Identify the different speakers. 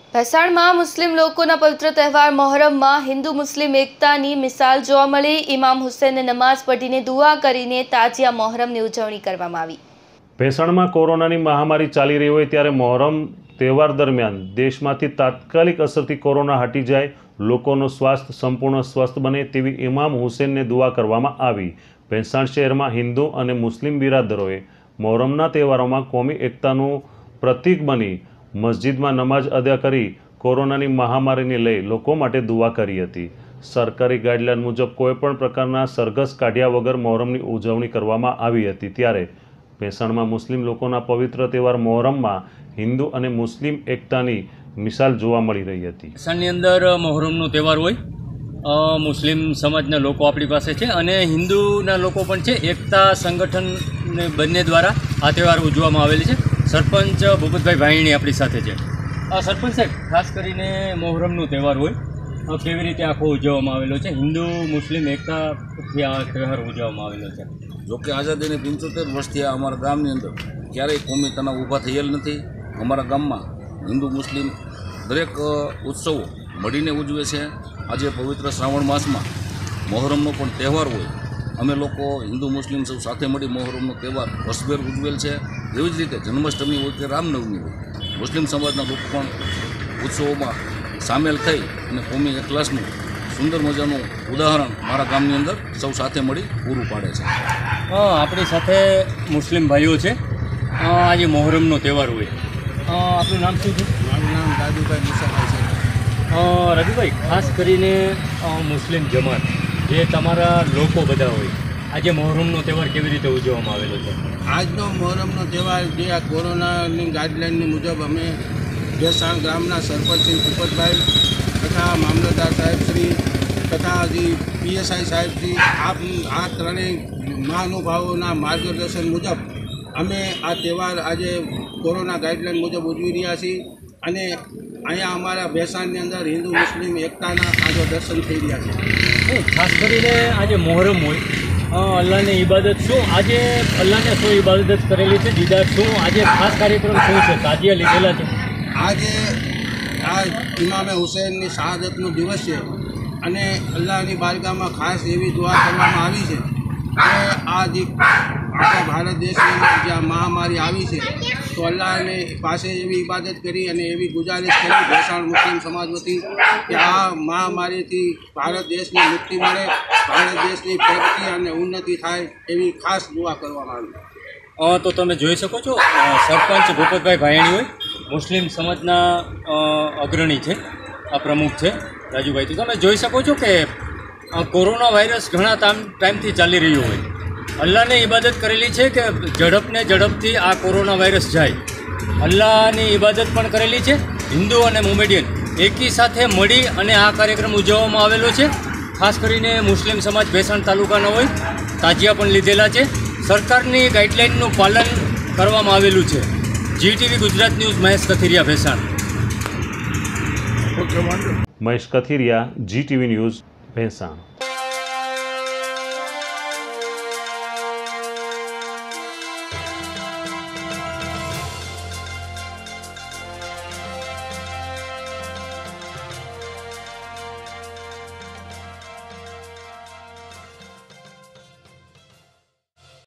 Speaker 1: ભેસાણમાં મુસ્લિમ લોકોના પવિત્ર તહેવાર મોહરમમાં હિન્દુ મુસ્લિમ એકતાની મિસાલ જોવા મળી। ઇમામ હુસૈને નમાઝ પઢીને દુઆ કરીને તાજિયા મોહરમની ઉજવણી કરવામાં આવી।
Speaker 2: ભેસાણમાં કોરોનાની મહામારી ચાલી રહી હોય ત્યારે મોહરમ તહેવાર દરમિયાન દેશમાંથી તાત્કાલિક અસરથી કોરોના હટી જાય, લોકોનું સ્વાસ્થ્ય સંપૂર્ણ સ્વસ્થ બને તેવી ઇમામ હુસૈનને દુઆ કરવામાં આવી। ભેસાણ શહેરમાં હિન્દુ અને મુસ્લિમ બિરાદરોએ મોહરમના તહેવારોમાં કોમી એકતાનું પ્રતીક બની મસ્જિદમાં નમાઝ અદા કરી કોરોનાની મહામારીને લઈ લોકો માટે દુઆ કરી હતી। સરકારી ગાઈડલાઈન મુજબ કોઈપણ પ્રકારના સરઘસ કાઢ્યા વગર મોહરમની ઉજવણી કરવામાં આવી હતી। ત્યારે ભેસાણમાં મુસ્લિમ લોકોના પવિત્ર તહેવાર મોહરમમાં હિન્દુ અને મુસ્લિમ એકતાની મિસાલ જોવા મળી રહી હતી।
Speaker 3: ભેસાણની અંદર મોહરમનો તહેવાર હોય, મુસ્લિમ સમાજના લોકો આપણી પાસે છે અને હિન્દુના લોકો પણ છે। એકતા સંગઠન બંને દ્વારા આ તહેવાર ઉજવવામાં આવેલ છે। સરપંચ ભૂપતભાઈ ભાઈણી આપણી સાથે છે। સરપંચ સાહેબ, ખાસ કરીને મોહરમનો તહેવાર હોય, કેવી રીતે આખો ઉજવવામાં આવેલો છે? હિન્દુ મુસ્લિમ એકતાથી આ તહેવાર ઉજવવામાં આવેલો છે।
Speaker 4: જોકે આઝાદીની 75 વર્ષથી અમારા ગામની અંદર ક્યારેય કોમી તણાવ ઊભા થયેલ નથી। અમારા ગામમાં હિન્દુ મુસ્લિમ દરેક ઉત્સવો મળીને ઉજવે છે। આજે પવિત્ર શ્રાવણ માસમાં મોહરમનો પણ તહેવાર હોય, અમે લોકો હિન્દુ મુસ્લિમ સૌ સાથે મળી મોહરમનો તહેવાર વર્ષભર ઉજવેલ છે। એવી જ રીતે જન્માષ્ટમી હોય કે રામનવમી હોય, મુસ્લિમ સમાજના લોકો પણ ઉત્સવોમાં સામેલ થઈ અને કોમી એકલાસનું સુંદર મજાનું ઉદાહરણ મારા ગામની અંદર સૌ સાથે મળી પૂરું પાડે છે।
Speaker 3: આપણી સાથે મુસ્લિમ ભાઈઓ છે। આજે મોહરમનો તહેવાર હોય, આપનું નામ શું છે?
Speaker 5: મારું નામ રાજુભાઈ મુસાભાઈ છે।
Speaker 3: રાજુભાઈ, ખાસ કરીને મુસ્લિમ જમાત જે તમારા લોકો બધા હોય, આજે મોહરમનો તહેવાર કેવી રીતે ઉજવવામાં આવેલો છે?
Speaker 5: આજનો મોહરમનો તહેવાર જે આ કોરોનાની ગાઈડલાઇનની મુજબ અમે ભેસાણ ગ્રામના સરપંચ શ્રી ભૂપતભાઈ તથા મામલતદાર સાહેબશ્રી તથા PSI સાહેબશ્રી આ ત્રણેય મહાનુભાવોના માર્ગદર્શન મુજબ અમે આ તહેવાર આજે કોરોના ગાઈડલાઇન મુજબ ઉજવી રહ્યા છીએ અને અહીંયા અમારા ભેસાણની અંદર હિન્દુ મુસ્લિમ એકતાના આજે દર્શન થઈ રહ્યા છે।
Speaker 3: ખાસ કરીને આજે મોહરમ હોય, અલ્લાહની ઇબાદત શું આજે અલ્લાહને શું ઇબાદત કરેલી છે? દીદાર શું? આજે ખાસ કાર્યક્રમ શું છે? તાજિયા લીધેલા છે?
Speaker 5: આજે આ ઇમામે હુસૈનની શહાદતનો દિવસ છે અને અલ્લાહની બારગાહમાં ખાસ એવી દુઆ કરવામાં આવી છે કે આ જે આપણા ભારત દેશની અંદર જ્યાં મહામારી આવી છે તો અલ્લાહને પાસે એવી ઇબાદત કરી અને એવી ગુજારિશ કરી ભેસાણ મુસ્લિમ સમાજ વતી કે આ મહામારીથી ભારત દેશની મુક્તિ મળે, ભારત દેશની પ્રગતિ અને ઉન્નતિ થાય એવી ખાસ દુઆ કરવામાં આવી।
Speaker 3: તો તમે જોઈ શકો છો, સરપંચ ભૂપતભાઈ ભાઈણી હોય, મુસ્લિમ સમાજના અગ્રણી છે, આ પ્રમુખ છે રાજુભાઈ। તો તમે જોઈ શકો છો કે કોરોના વાયરસ ઘણા ટાઈમથી ચાલી રહ્યો હોય, અલ્લાહને ઇબાદત કરેલી છે કે ઝડપથી આ કોરોના વાયરસ જાય। અલ્લાહની ઇબાદત પણ કરેલી છે। હિન્દુ અને મોમેડિયન એકી સાથે મળી અને આ કાર્યક્રમ ઉજવવામાં આવેલો છે। ખાસ કરીને મુસ્લિમ સમાજ ભેસાણ તાલુકાનો હોય, તાજિયા પણ લીધેલા છે। સરકારની ગાઈડલાઇનનું પાલન કરવામાં આવેલું છે। GTV Gujarat news, Mahesh Kathiriya, Bhesan.
Speaker 2: Mahesh Kathiriya, GTV news, Bhesan.